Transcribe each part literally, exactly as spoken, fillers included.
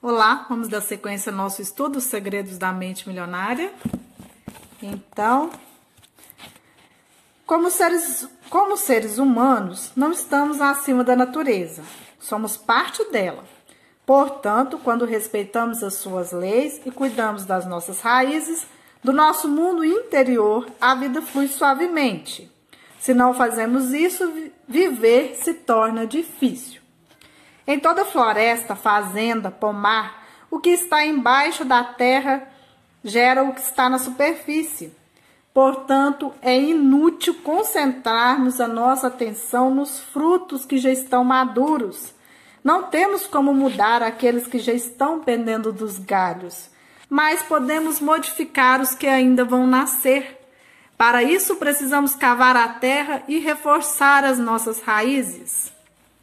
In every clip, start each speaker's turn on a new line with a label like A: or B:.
A: Olá, vamos dar sequência ao nosso estudo, Os Segredos da Mente Milionária. Então, como seres, como seres humanos, não estamos acima da natureza, somos parte dela. Portanto, quando respeitamos as suas leis e cuidamos das nossas raízes, do nosso mundo interior, a vida flui suavemente. Se não fazemos isso, viver se torna difícil. Em toda floresta, fazenda, pomar, o que está embaixo da terra gera o que está na superfície. Portanto, é inútil concentrarmos a nossa atenção nos frutos que já estão maduros. Não temos como mudar aqueles que já estão pendendo dos galhos, mas podemos modificar os que ainda vão nascer. Para isso, precisamos cavar a terra e reforçar as nossas raízes.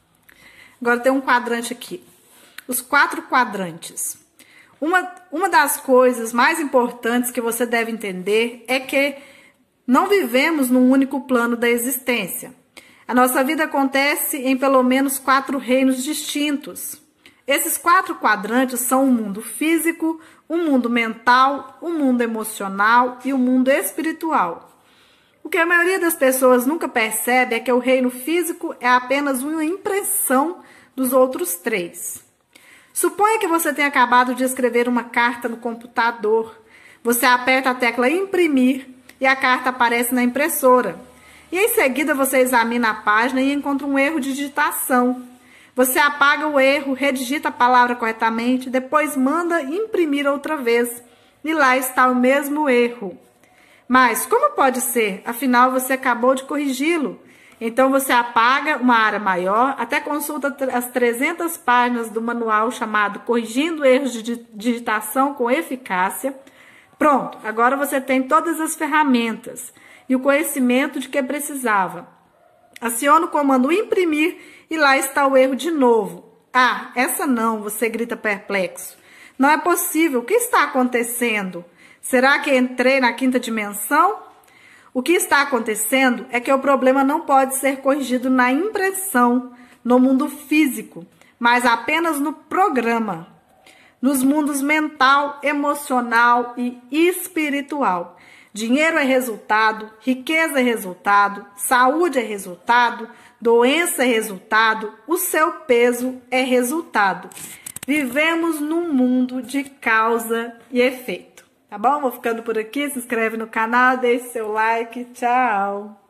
A: Agora tem um quadrante aqui. Os quatro quadrantes. Uma, uma das coisas mais importantes que você deve entender é que não vivemos num único plano da existência. A nossa vida acontece em pelo menos quatro reinos distintos. Esses quatro quadrantes são o mundo físico, o mundo mental, o mundo emocional e o mundo espiritual. O que a maioria das pessoas nunca percebe é que o reino físico é apenas uma impressão dos outros três. Suponha que você tenha acabado de escrever uma carta no computador. Você aperta a tecla imprimir e a carta aparece na impressora. E em seguida você examina a página e encontra um erro de digitação. Você apaga o erro, redigita a palavra corretamente, depois manda imprimir outra vez. E lá está o mesmo erro. Mas como pode ser? Afinal, você acabou de corrigi-lo. Então, você apaga uma área maior, até consulta as trezentas páginas do manual chamado Corrigindo Erros de Digitação com Eficácia. Pronto, agora você tem todas as ferramentas e o conhecimento de que precisava. Aciona o comando imprimir e lá está o erro de novo. Ah, essa não, você grita perplexo. Não é possível, o que está acontecendo? Será que entrei na quinta dimensão? O que está acontecendo é que o problema não pode ser corrigido na impressão, no mundo físico, mas apenas no programa, nos mundos mental, emocional e espiritual. Dinheiro é resultado, riqueza é resultado, saúde é resultado, doença é resultado, o seu peso é resultado. Vivemos num mundo de causa e efeito. Tá bom? Vou ficando por aqui. Se inscreve no canal, deixe seu like. Tchau!